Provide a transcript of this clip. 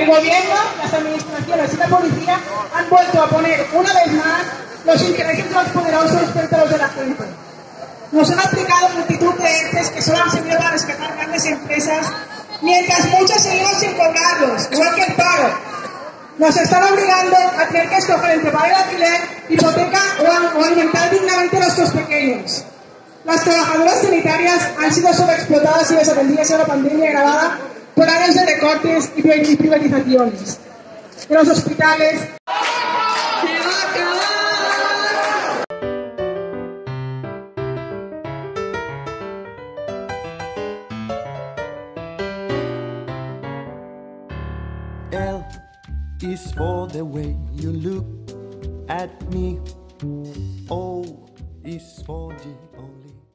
gobierno, las administraciones y la policía han vuelto a poner una vez más los intereses de los poderosos frente a los de la gente. Nos han aplicado multitud de ERTEs que solo han servido para rescatar grandes empresas, mientras muchos seguimos sin cobrarlos, igual que el paro. Nos están obligando a tener que escoger entre pagar el alquiler, hipoteca o alimentar dignamente a nuestros pequeños. Las trabajadoras sanitarias han sido sobreexplotadas y desatendidas en la pandemia agravada por años de recortes y privatizaciones. En los hospitales... L is for the way you look at me. O is for the only